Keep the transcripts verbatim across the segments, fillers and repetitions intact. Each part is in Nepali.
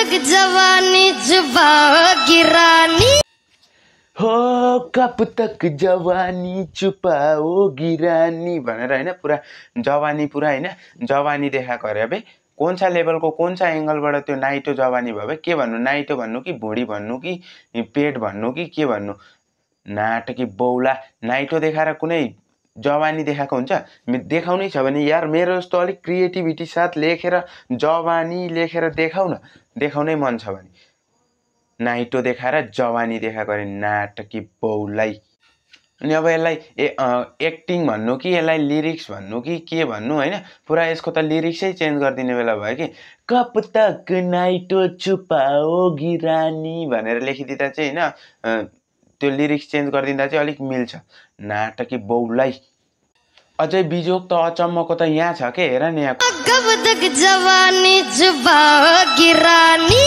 तक जवानी छुपाओगी रानी हो कब तक जवानी छुपाओगी रानी भनेर हैन पुरा जवानी पुरा हैन जवानी देखाएको अरे बे कौन सा लेभल को कौन सा एंगलबाट त्यो नाइटो जवानी भयो बे के भन्नु नाइटो भन्नु कि भुडी भन्नु कि पेट भन्नु कि के भन्नु नाटकी बौला नाइटो देखाएर कुनै जवानी देखाएको हुन्छ देखाउनै छ भने यार मेरो जस्तो अलिक क्रिएटिभिटी साथ लेखेर जवानी लेखेर देखाउ न देखाउनै मन छ भने नाइटो देखाएर जवानी देखाएको अरे नाटकी बौलाई अनि अब यसलाई एक्टिङ भन्नु कि यसलाई लिरिक्स भन्नु कि के भन्नु हैन पुरा यसको त लिरिक्सै चेन्ज गरिदिने बेला भयो कि कब तक नाइटो छुपाओगी रानी भनेर लेखिदिँदा चाहिँ हैन त्यो लिरिक्स चेन्ज गरिदिँदा चाहिँ अलिक मिल्छ नाटकी बौलाई अझै बिजोक त अचम्मको त यहाँ छ के हेर नि यहाँ कब तक जवानी छुपाओगी रानी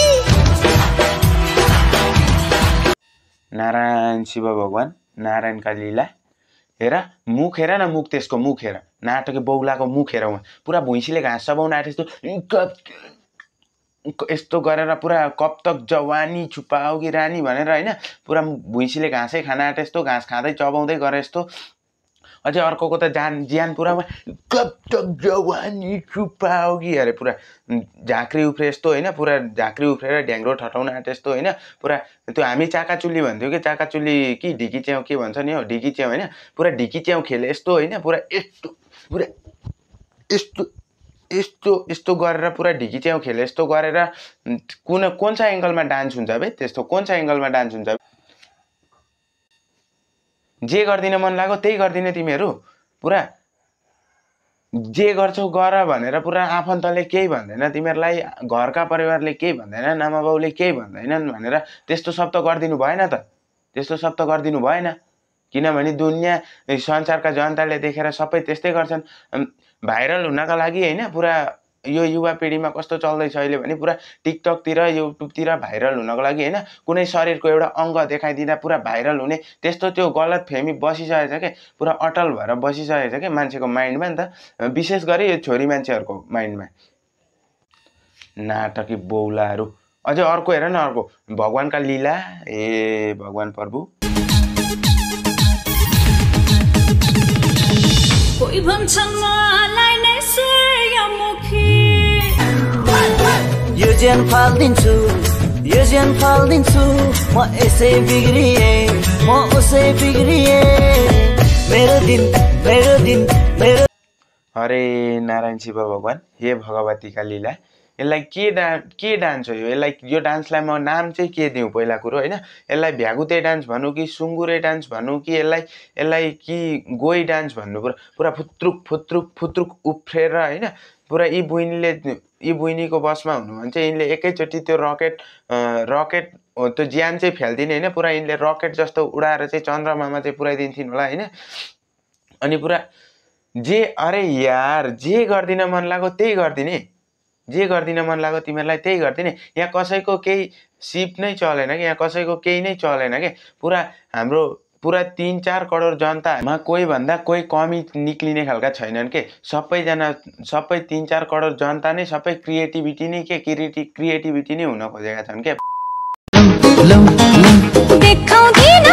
नारायण शिव भगवान नारायण का लीला हेर मुख हेर न मुख त्यसको मुख हेर नाटकी बौलाको मुख हेर उहाँ पुरा भुइँसीले घाँस चबाउन आँटे यस्तो यस्तो गरेर पुरा कब तक जवानी छुपाओगी रानी भनेर हैन पुरा भुइँसीले घाँसै खान आँटे यस्तो घाँस खाँदै चबाउँदै गरे यस्तो अझै अर्कोको त जान ज्यान पुरा कब तक जवानी छुपाओगी अरे पुरा झाँक्री उफ्रे यस्तो हैन पुरा झाँक्री उफ्रेर ढ्याङ्ग्रो ठटाउन आँटे यस्तो हैन पुरा त्यो हामी चाकाचुली भन्थ्यौ के चाकाचुली कि ढिकी च्याउ के भन्छ नि हो ढिकी च्याउ हैन पुरा ढिकी च्याउ खेले यस्तो हैन पुरा यस्तो पुरा यस्तो यस्तो यस्तो गरेर पुरा ढिकी च्याउ खेले यस्तो गरेर कुन कुन सा एंगलमा डान्स हुन्छ बे त्यस्तो कुन सा एंगलमा डान्स हुन्छ जे गर्दिन मन लाग्यो त्यही गर्दिने तिमीहरु पुरा जे गर्छौ गर भनेर पुरा आफन्तले केही भन्दैन तिमीहरुलाई घरका परिवारले केही भन्दैन आमा बाउले केही भन्दैनन् भनेर त्यस्तो शब्द गर्दिनु भएन त त्यस्तो शब्द गर्दिनु भएन किनभने दुनिया संसारका जनताले देखेर सबै त्यस्तै गर्छन् भाइरल हुनका लागि हैन पुरा यो युवा पिढीमा कस्तो चल्दै छ अहिले भने पुरा टिकटक तिर युट्युब तिर भाइरल हुनको लागि हैन कुनै शरीरको एउटा अंग देखाइदिँदा पुरा भाइरल हुने त्यस्तो त्यो गलत फेमी बसिसकेछ के पुरा अटल भएर बसिसकेछ के मान्छेको माइन्डमा नि त विशेष गरी यो छोरी मान्छेहरुको माइन्डमा नाटकी बौलाहरु अझै अर्को हेर न अर्को भगवानका लीला ए भगवान प्रभु कोही भन्छन् मलाई नै सूर्यमुखी यो ज्यान फाल्दिन्छु यो ज्यान फाल्दिन्छु म यसै बिग्रिए म उसै बिग्रिए मेरो दिन मेरो दिन मेरो अरे नारायण शिव भगवान हे भगवती का लीला यसलाई के डान्स के डान्स हो यो यसलाई यो डान्सलाई म नाम चाहिँ के दिउँ पहिला कुरो हैन यसलाई भ्यागुते डान्स भन्नु कि सुंगुरे डान्स भन्नु कि यसलाई यसलाई कि गोई डान्स भन्नु पुरा पुरा फुत्रुक फुत्रुक फुत्रुक उफ्रेर हैन पुरा यी बुइनीले यी बुइनीको बसमा हुनु भने चाहिँ यिनले एकैचोटी त्यो रकेट रकेट त्यो ज्यान चाहिँ फ्याल्दिने हैन पुरा यिनले रकेट जस्तो उडाएर चाहिँ चन्द्रमामा चाहिँ पुर्याइदिन्थिन् होला हैन अनि पुरा जे अरे यार जे गर्दिन मन लाग्यो त्यही गर्दिने जे गर्दिन मन लाग्यो तिमीहरुलाई त्यही गर्दिने यहाँ कसैको केही सिप नै चलेन के यहाँ कसैको केही नै चलेन के पुरा हाम्रो पुरा तीन चार करोड जनतामा कोही भन्दा कोही कमी निक्लिने खालका छैनन् के सबै जना सबै तीन चार करोड जनता नै सबै क्रिएटिभिटी नै के क्रिएटिभिटी नै हुन खोजेका छन् के देखाउँदिन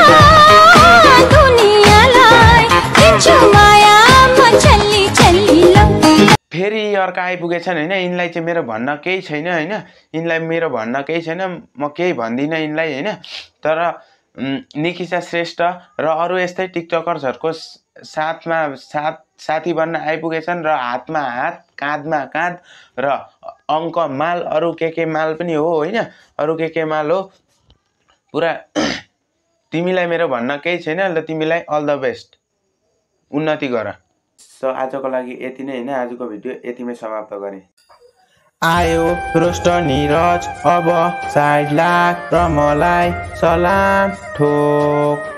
दुनियालाई दिन्छु माया म चल्ली चल्ली फेरि अर्का आइपुगेछन् हैन यिनलाई चाहिँ मेरो भन्न केही छैन हैन यिनलाई मेरो भन्न केही छैन म केही भन्दिन यिनलाई हैन तर निकिसा श्रेष्ठ र अरु यस्तै टिकटकर्सहरुको साथमा साथ साथी बन्न आइपुगेछन् र हातमा हात काँधमा काँध र अंक माल अरु के के माल पनि हो हैन अरु के के माल हो पुरा तिमीलाई मेरो भन्न केही छैन ल तिमीलाई अल द बेस्ट उन्नति गर सो आजको लागि यति नै हैन आजको भिडियो यतिमै समाप्त गरे आयो रोस्ट निरज अब साइड लाग र मलाई सलाम ठोक